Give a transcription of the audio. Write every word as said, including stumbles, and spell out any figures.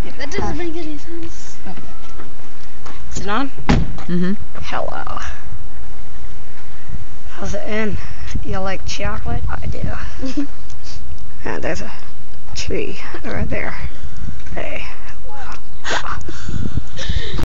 Yeah, that doesn't make any sense. Okay. Is it on? Mm-hmm. Hello. How's it in? You like chocolate? I do. And there's a tree right there. Hey.